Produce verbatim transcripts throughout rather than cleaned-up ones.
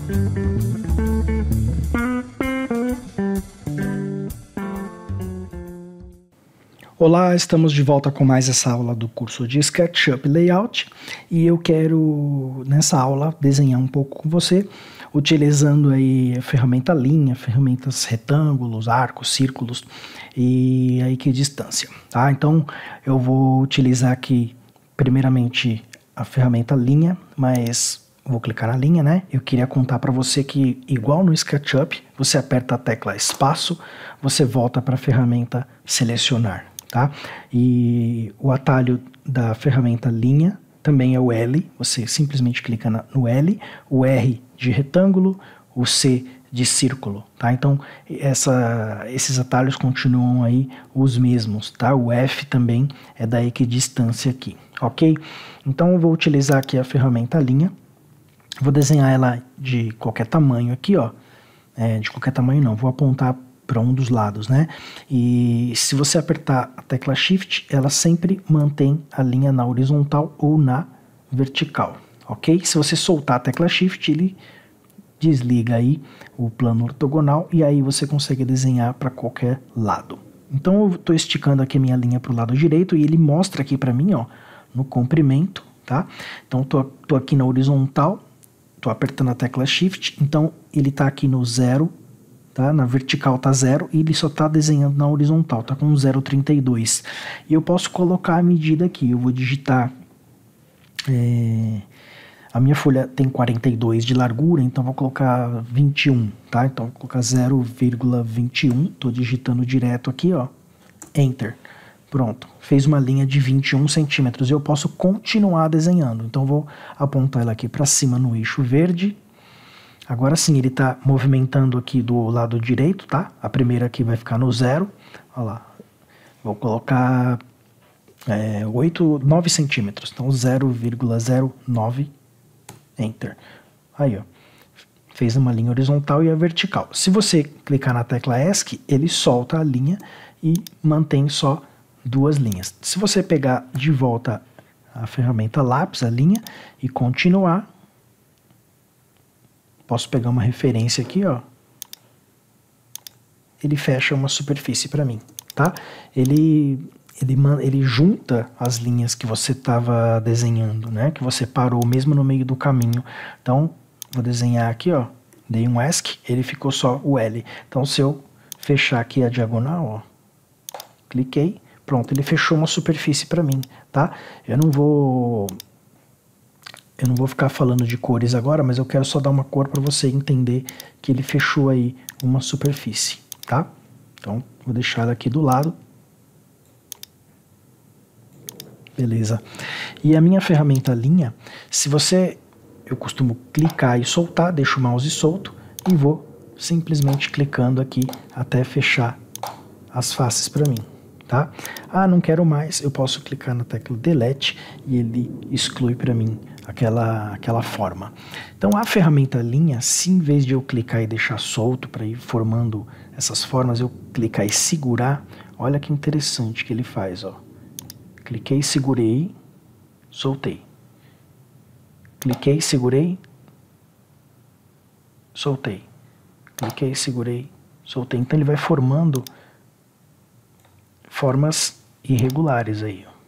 Olá, estamos de volta com mais essa aula do curso de SketchUp Layout e eu quero, nessa aula, desenhar um pouco com você, utilizando aí a ferramenta linha, ferramentas retângulos, arcos, círculos e a equidistância, tá? Então, eu vou utilizar aqui, primeiramente, a ferramenta linha, mas vou clicar na linha, né? Eu queria contar para você que, igual no SketchUp, você aperta a tecla espaço, você volta para a ferramenta selecionar. Tá? E o atalho da ferramenta linha também é o L, você simplesmente clica na, no L, o R de retângulo, o C de círculo, tá? Então essa, esses atalhos continuam aí os mesmos, tá? O F também é da equidistância aqui, ok? Então eu vou utilizar aqui a ferramenta linha, vou desenhar ela de qualquer tamanho aqui, ó, é, de qualquer tamanho não, vou apontar para um dos lados, né? E se você apertar a tecla Shift, ela sempre mantém a linha na horizontal ou na vertical, ok? Se você soltar a tecla Shift, ele desliga aí o plano ortogonal e aí você consegue desenhar para qualquer lado. Então eu estou esticando aqui a minha linha para o lado direito e ele mostra aqui para mim, ó, no comprimento, tá? Então tô, tô aqui na horizontal, tô apertando a tecla Shift, então ele tá aqui no zero. Tá? Na vertical tá zero e ele só está desenhando na horizontal, tá com zero vírgula trinta e dois. E eu posso colocar a medida aqui, eu vou digitar, é, a minha folha tem quarenta e dois de largura, então vou colocar vinte e um, tá? Então vou colocar zero vírgula vinte e um, tô digitando direto aqui, ó, Enter. Pronto, fez uma linha de vinte e um centímetros e eu posso continuar desenhando. Então vou apontar ela aqui para cima no eixo verde. Agora sim, ele está movimentando aqui do lado direito, tá? A primeira aqui vai ficar no zero. Olha lá. Vou colocar é, oito, nove centímetros. Então, zero vírgula zero nove, Enter. Aí, ó. Fez uma linha horizontal e a vertical. Se você clicar na tecla ESC, ele solta a linha e mantém só duas linhas. Se você pegar de volta a ferramenta lápis, a linha, e continuar, posso pegar uma referência aqui, ó. Ele fecha uma superfície para mim, tá? Ele, ele, ele junta as linhas que você estava desenhando, né? Que você parou mesmo no meio do caminho. Então, vou desenhar aqui, ó. Dei um ESC, ele ficou só o L. Então, se eu fechar aqui a diagonal, ó. Cliquei, pronto, ele fechou uma superfície para mim, tá? Eu não vou... Eu não vou ficar falando de cores agora, mas eu quero só dar uma cor para você entender que ele fechou aí uma superfície, tá? Então, vou deixar ela aqui do lado. Beleza. E a minha ferramenta linha, se você... Eu costumo clicar e soltar, deixo o mouse solto e vou simplesmente clicando aqui até fechar as faces para mim, tá? Ah, não quero mais, eu posso clicar na tecla Delete e ele exclui para mim Aquela, aquela forma. Então a ferramenta linha, se em vez de eu clicar e deixar solto para ir formando essas formas, eu clicar e segurar, olha que interessante que ele faz, ó. Cliquei, segurei, soltei. Cliquei, segurei, soltei. Cliquei, segurei, soltei. Então ele vai formando formas irregulares aí, ó.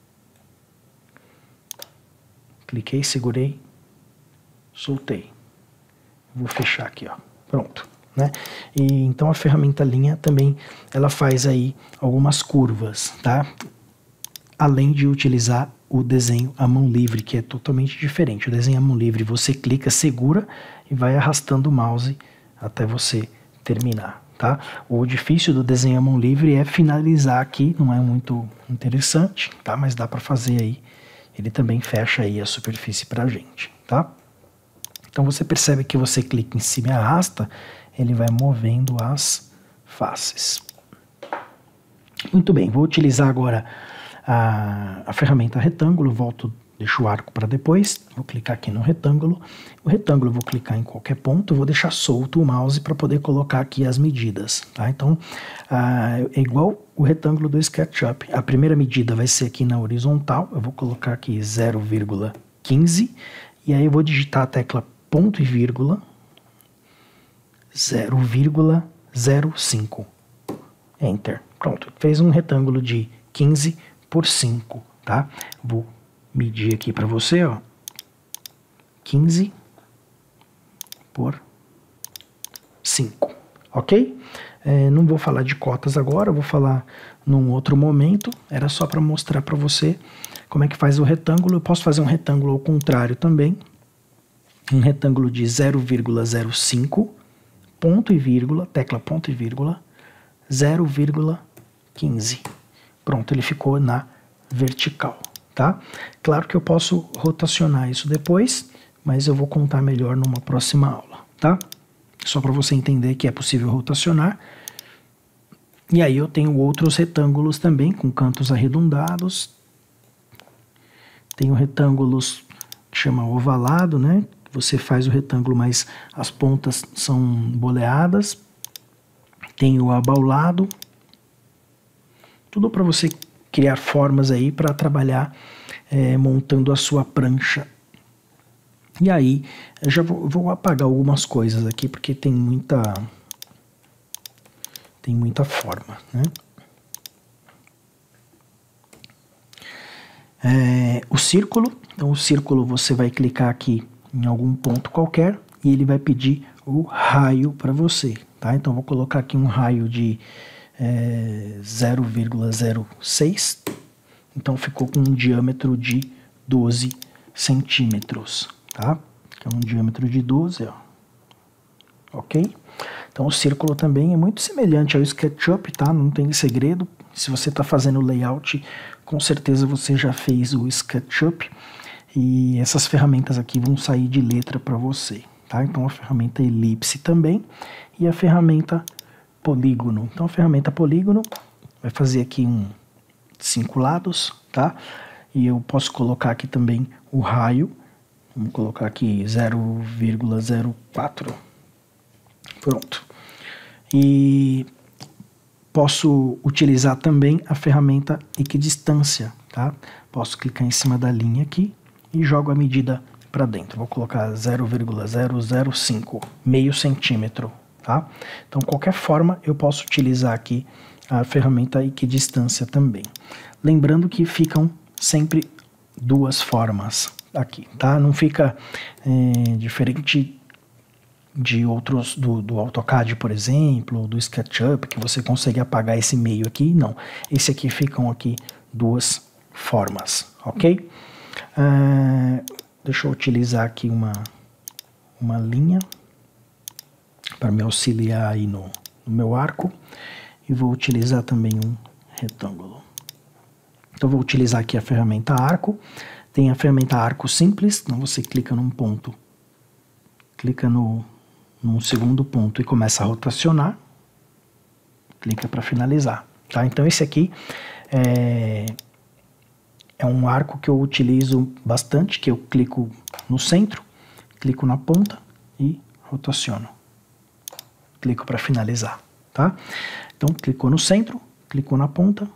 Cliquei, segurei, soltei. Vou fechar aqui, ó. Pronto, né? E então a ferramenta linha também, ela faz aí algumas curvas, tá? Além de utilizar o desenho à mão livre, que é totalmente diferente. O desenho à mão livre, você clica, segura e vai arrastando o mouse até você terminar, tá? O difícil do desenho à mão livre é finalizar aqui, não é muito interessante, tá? Mas dá para fazer aí. Ele também fecha aí a superfície pra gente, tá? Então você percebe que você clica em cima e arrasta, ele vai movendo as faces. Muito bem, vou utilizar agora a, a ferramenta retângulo, volto, deixo o arco para depois, vou clicar aqui no retângulo. O retângulo eu vou clicar em qualquer ponto, vou deixar solto o mouse para poder colocar aqui as medidas, tá? Então, ah, é igual o retângulo do SketchUp. A primeira medida vai ser aqui na horizontal, eu vou colocar aqui zero vírgula quinze, e aí eu vou digitar a tecla ponto e vírgula, zero vírgula zero cinco. Enter. Pronto, fez um retângulo de quinze por cinco, tá? Vou medir aqui para você, ó. quinze por cinco, ok? É, não vou falar de cotas agora, vou falar num outro momento. Era só para mostrar para você como é que faz o retângulo. Eu posso fazer um retângulo ao contrário também. Um retângulo de zero vírgula zero cinco, ponto e vírgula, tecla ponto e vírgula, zero vírgula quinze. Pronto, ele ficou na vertical, tá? Claro que eu posso rotacionar isso depois, mas eu vou contar melhor numa próxima aula, tá? Só para você entender que é possível rotacionar. E aí eu tenho outros retângulos também, com cantos arredondados. Tenho retângulos que chama ovalado, né? Você faz o retângulo, mas as pontas são boleadas. Tem o abaulado. Tudo para você criar formas aí para trabalhar é, montando a sua prancha. E aí, eu já vou, vou apagar algumas coisas aqui, porque tem muita, tem muita forma, né? É, o círculo, então o círculo você vai clicar aqui em algum ponto qualquer e ele vai pedir o raio para você, tá? Então vou colocar aqui um raio de é, zero vírgula zero seis, então ficou com um diâmetro de doze centímetros, tá? Que é um diâmetro de doze, ó. Ok? Então o círculo também é muito semelhante ao SketchUp, tá? Não tem segredo. Se você está fazendo layout, com certeza você já fez o SketchUp. E essas ferramentas aqui vão sair de letra para você, tá? Então a ferramenta elipse também e a ferramenta polígono. Então a ferramenta polígono vai fazer aqui um cinco lados, tá? E eu posso colocar aqui também o raio. Vamos colocar aqui zero vírgula zero quatro. Pronto. E posso utilizar também a ferramenta equidistância, tá? Posso clicar em cima da linha aqui e jogo a medida para dentro. Vou colocar zero vírgula zero zero cinco, meio centímetro, tá? Então, qualquer forma, eu posso utilizar aqui a ferramenta equidistância também. Lembrando que ficam sempre duas formas aqui, tá? Não fica é, diferente de outros, do, do AutoCAD, por exemplo, do SketchUp, que você consegue apagar esse meio aqui, não. Esse aqui ficam aqui duas formas, ok? Uh, deixa eu utilizar aqui uma, uma linha para me auxiliar aí no, no meu arco e vou utilizar também um retângulo. Então vou utilizar aqui a ferramenta arco. Tem a ferramenta arco simples, então você clica num ponto, clica no num segundo ponto e começa a rotacionar, clica para finalizar, tá? Então esse aqui é, é um arco que eu utilizo bastante, que eu clico no centro, clico na ponta e rotaciono, clico para finalizar, tá? Então clicou no centro, clicou na ponta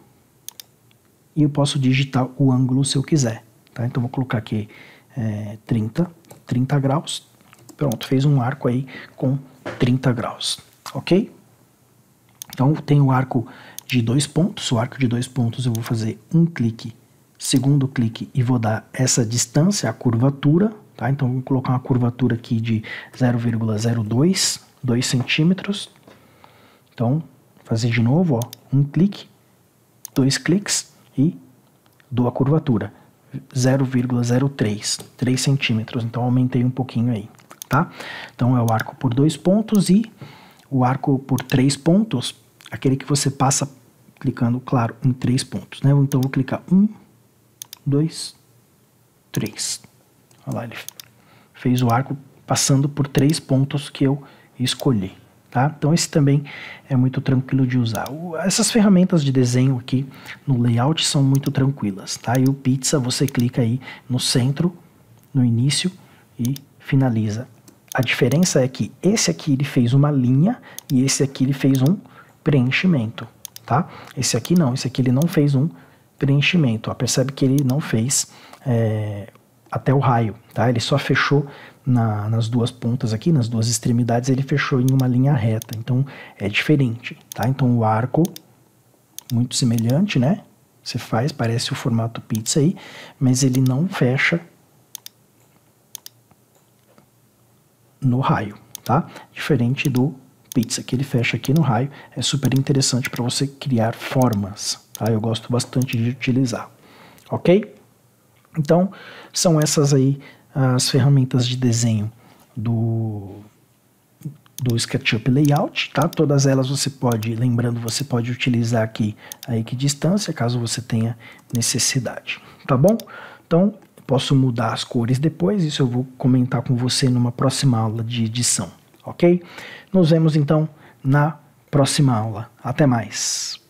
e eu posso digitar o ângulo se eu quiser, tá? Então vou colocar aqui é, trinta, trinta graus. Pronto, fez um arco aí com trinta graus, ok? Então tem o arco de dois pontos, o arco de dois pontos eu vou fazer um clique, segundo clique e vou dar essa distância, a curvatura, tá? Então vou colocar uma curvatura aqui de zero vírgula zero dois, dois centímetros. Então, fazer de novo, ó, um clique, dois cliques e dou a curvatura, zero vírgula zero três, três centímetros, então aumentei um pouquinho aí. Tá? Então é o arco por dois pontos e o arco por três pontos, aquele que você passa clicando, claro, em três pontos, né? Então eu vou clicar um, dois, três. Olha lá, ele fez o arco passando por três pontos que eu escolhi, tá? Então esse também é muito tranquilo de usar. O, essas ferramentas de desenho aqui no layout são muito tranquilas, tá? E o pizza você clica aí no centro, no início e finaliza. A diferença é que esse aqui ele fez uma linha e esse aqui ele fez um preenchimento, tá? Esse aqui não, esse aqui ele não fez um preenchimento, ó, percebe que ele não fez é, até o raio, tá? Ele só fechou na, nas duas pontas aqui, nas duas extremidades, ele fechou em uma linha reta, então é diferente, tá? Então o arco, muito semelhante, né? Você faz, parece o formato pizza aí, mas ele não fecha no raio, tá? Diferente do pizza, que ele fecha aqui no raio, é super interessante para você criar formas, tá? Eu gosto bastante de utilizar, ok? Então, são essas aí as ferramentas de desenho do, do SketchUp Layout, tá? Todas elas você pode, lembrando, você pode utilizar aqui a equidistância, caso você tenha necessidade, tá bom? Então, posso mudar as cores depois, isso eu vou comentar com você numa próxima aula de edição, ok? Nos vemos então na próxima aula. Até mais!